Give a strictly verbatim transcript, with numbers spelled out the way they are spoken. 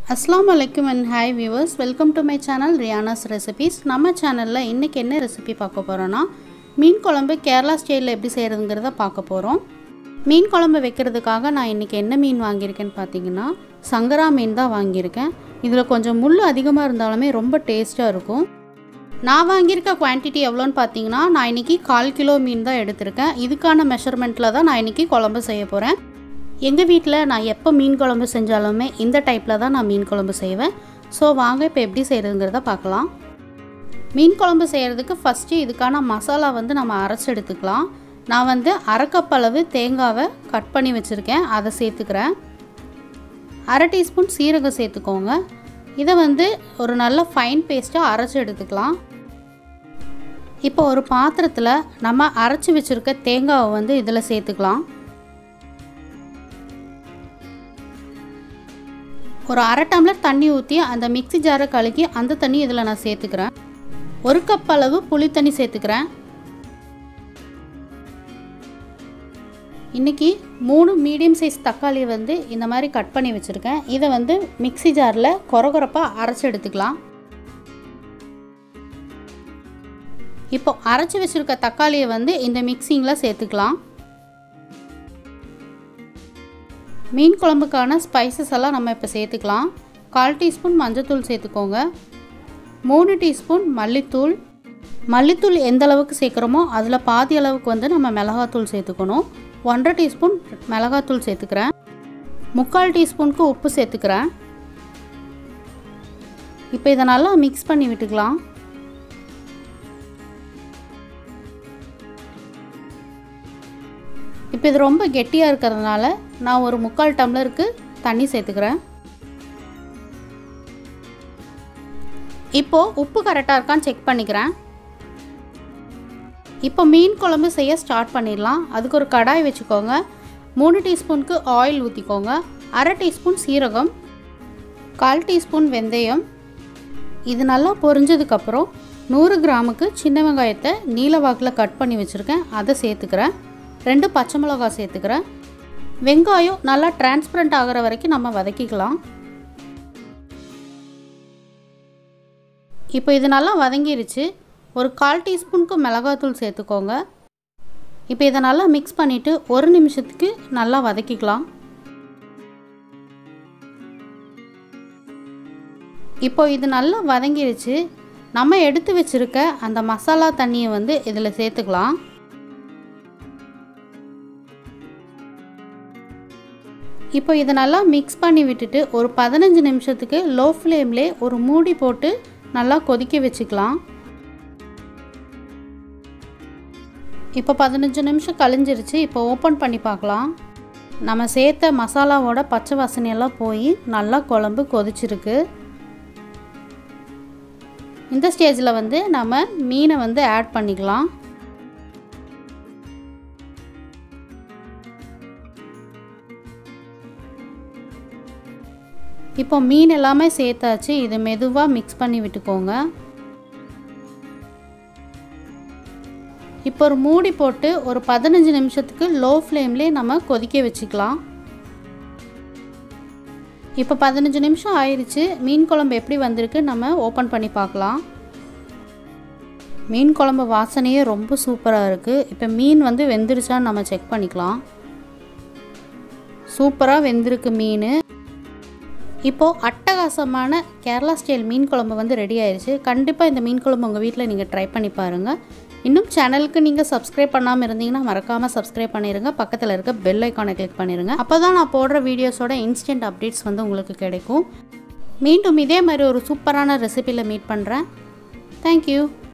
Assalamu alaikum and hi viewers, welcome to my channel Rihanna's Recipes. நம்ம சேனல்ல இன்னைக்கு என்ன ரெசிபி பார்க்க போறோம்னா மீன் குழம்பு கேரளா ஸ்டைல்ல எப்படி செய்யறதுங்கறத பார்க்க போறோம். மீன் குழம்பு வைக்கிறதுக்காக நான் இன்னைக்கு என்ன மீன் வாங்கியிருக்கேன்னு பாத்தீங்கன்னா சங்கரா மீன் தான் வாங்கியிருக்கேன். இதுல கொஞ்சம் முள்ளு அதிகமா இருந்தாலுமே ரொம்ப டேஸ்டா இருக்கும். நான் வாங்கியிருக்க குவாண்டிட்டி எவ்வளோன்னு பாத்தீங்கன்னா நான் இன்னைக்கு கால் கிலோ மீன் தான் எடுத்துர்க்கேன். இதுக்கான மெஷர்மென்ட்ல தான் நான் இன்னைக்கு குழம்பு செய்ய போறேன். எங்க வீட்ல நான் எப்ப மீன் குழம்பு செஞ்சாலுமே இந்த டைப்ல தான் நான் மீன் குழம்பு செய்வேன். சோ வாங்க இப்போ எப்படி செய்யறதுங்கறத பார்க்கலாம். மீன் குழம்பு செய்யிறதுக்கு ஃபர்ஸ்ட் இதுக்கான மசாலா வந்து நம்ம அரைச்சு எடுத்துக்கலாம். நான் வந்து அரை கப் அளவு தேங்காவை கட் பண்ணி வச்சிருக்கேன். அதை சேர்த்துக்கிறேன். அரை டீஸ்பூன் சீரகம் சேர்த்துக்கோங்க. இத வந்து ஒரு நல்ல ஃபைன் பேஸ்டா அரைச்சு எடுத்துக்கலாம். இப்போ ஒரு பாத்திரத்துல நம்ம அரைச்சு வச்சிருக்க தேங்காவை வந்து இதல சேர்த்துக்கலாம். ஒரு அரை டம்ளர் தண்ணி ஊத்தி அந்த மிக்ஸி ஜாரை கலக்கி அந்த தண்ணி இதல நான் சேர்த்துக்கிறேன். ஒரு கப் அளவு புளி தண்ணி சேர்த்துக்கிறேன். இன்னைக்கு மூணு மீடியம் சைஸ் தக்காளி வந்து இந்த மாதிரி கட் பண்ணி வச்சிருக்கேன். இத வந்து மிக்ஸி ஜார்ல கொரகொரப்பா அரைச்சு எடுத்துக்கலாம். இப்போ அரைச்சு வச்சிருக்க தக்காளியை வந்து இந்த மிக்ஸிங்ல சேர்த்துக்கலாம். மீன் குழம்புக்கான ஸ்பைசஸ் எல்லாம் நம்ம இப்ப சேர்த்துக்கலாம். கால் டீஸ்பூன் மஞ்சள் சேர்த்துக்கோங்க. மூணு டீஸ்பூன் மல்லித்தூள். மல்லித்தூள் எந்த அளவுக்கு சேர்க்கறோமோ அதுல பாதி அளவுக்கு வந்து நம்ம மிளகாய் தூள் சேர்த்துக்கணும். ஒன்றரை டீஸ்பூன் மிளகாய் தூள் சேர்த்துக்கறேன். முக்கால் டீஸ்பூனுக்கு உப்பு சேர்த்துக்கறேன். இப்போ இத நல்லா mix பண்ணி விட்டுக்கலாம். இப்போ இது ரொம்ப கெட்டியா இருக்கறதுனால நான் ஒரு முக்கால் டம்ளருக்கு தண்ணி சேர்த்துக்கறேன். இப்போ உப்பு கரெக்ட்டா இருக்கான்னு செக் பண்ணிக்கிறேன். இப்போ மீன் குழம்பு செய்ய ஸ்டார்ட் பண்ணிரலாம். அதுக்கு ஒரு கடாய் வெச்சுக்கோங்க. மூணு டீஸ்பூனுக்கு ஆயில் ஊத்திக்கோங்க. அரை டீஸ்பூன் சீரகம், கால் டீஸ்பூன் வெந்தயம். இது நல்லா பொரிஞ்சதுக்கு அப்புறம் நூறு கிராமுக்கு சின்ன வெங்காயத்தை நீல வாக்குல கட் பண்ணி வச்சிருக்கேன். அதை சேர்த்துக்கறேன். ரெண்டு பச்சை மிளகாய் சேர்த்துக்கறேன். வெங்காயம் நல்லா டிரான்ஸ்பரண்ட் ஆகற வரைக்கும் நம்ம வதக்கிக்கலாம். இப்போ இது நல்லா வதங்கிருச்சு. ஒரு கால் டீஸ்பூனுக்கு மிளகாய் தூள் சேர்த்துக்கோங்க. இப்போ இத நல்லா mix பண்ணிட்டு ஒரு நிமிஷத்துக்கு நல்லா வதக்கிக்கலாம். இப்போ இது நல்லா வதங்கிருச்சு. நம்ம எடுத்து வச்சிருக்க அந்த மசாலா தண்ணியை வந்து இதல சேர்த்துக்கலாம். இப்போ இத நல்லா mix பண்ணி விட்டுட்டு ஒரு பதினஞ்சு நிமிஷத்துக்கு லோ ஃப்ளேம்ல ஒரு மூடி போட்டு நல்லா கொதிக்க வெச்சுக்கலாம். இப்போ பதினஞ்சு நிமிஷம் கழிஞ்சிருச்சு. இப்போ ஓபன் பண்ணி பார்க்கலாம். நம்ம சேர்த்த மசாலாவோட பச்சை வாசனை எல்லாம் போய் நல்லா குழம்பு கொதிச்சிருக்கு. இந்த ஸ்டேஜ்ல வந்து நம்ம மீனை வந்து ஆட் பண்ணிக்கலாம். இப்போ மீன் எல்லாமே சேர்த்தாச்சு. இது மெதுவா mix பண்ணி விட்டுக்கோங்க. இப்போ ஒரு மூடி போட்டு ஒரு பதினஞ்சு நிமிஷத்துக்கு லோ ஃப்ளேம்ல நம்ம கொதிக்க வெச்சுக்கலாம். இப்போ பதினஞ்சு நிமிஷம் ஆயிருச்சு. மீன் குழம்பு எப்படி வந்திருக்கு நம்ம ஓபன் பண்ணி பார்க்கலாம். மீன் குழம்பு வாசனையே ரொம்ப சூப்பரா இருக்கு. இப்போ மீன் வந்து வெந்திருச்சான்னு நம்ம செக் பண்ணிக்கலாம். சூப்பரா வெந்திருக்கு மீன். இப்போ அட்டகாசமான கேரளா ஸ்டைல் மீன் குழம்பு வந்து ரெடி ஆயிருச்சு. கண்டிப்பா இந்த மீன் குழம்பு உங்க வீட்ல நீங்க ட்ரை பண்ணி பாருங்க. இன்னும் சேனலுக்கு நீங்க Subscribe பண்ணாம இருந்தீங்கன்னா மறக்காம Subscribe பண்ணிருங்க. பக்கத்துல இருக்க பெல் ஐகானை கிளிக் பண்ணிருங்க. அப்பதான் நான் போடுற வீடியோஸோட இன்ஸ்டன்ட் அப்டேட்ஸ் வந்து உங்களுக்கு கிடைக்கும். மீண்டும் இதே மாதிரி ஒரு சூப்பரான ரெசிபில மீட் பண்றேன். Thank you.